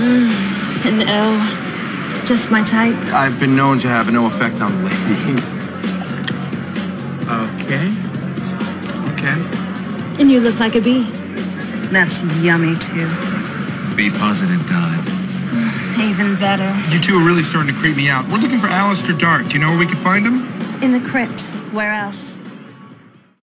An O. Just my type. I've been known to have no effect on ladies. Okay. And you look like a B. That's yummy, too. Be positive, darling. Even better. You two are really starting to creep me out. We're looking for Alistair Dark. Do you know where we can find him? In the crypt. Where else?